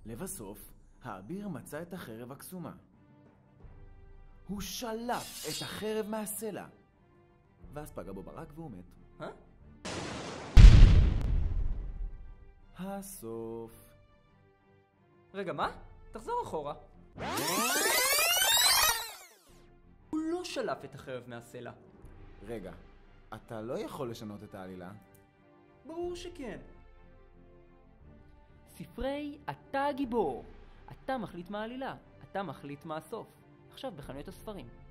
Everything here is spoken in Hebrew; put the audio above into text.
לבסוף, האביר מצא את החרב הקסומה. הוא שלף את החרב מהסלע, ואז פגע בו ברק והוא מת. הסוף. רגע, מה? תחזור אחורה. הוא לא שלף את החרב מהסלע. רגע, אתה לא יכול לשנות את העלילה. ברור שכן. ספרי אתה הגיבור. אתה מחליט מה העלילה, אתה מחליט מה הסוף. עכשיו בחנויות הספרים.